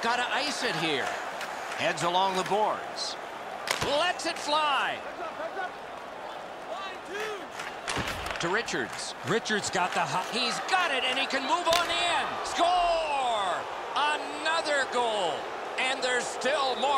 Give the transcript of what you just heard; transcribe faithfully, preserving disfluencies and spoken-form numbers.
Got to ice it here. Heads along the boards. Lets it fly. To Richards. Richards got the hot. He's got it, and he can move on in. Score! Another goal. And there's still more.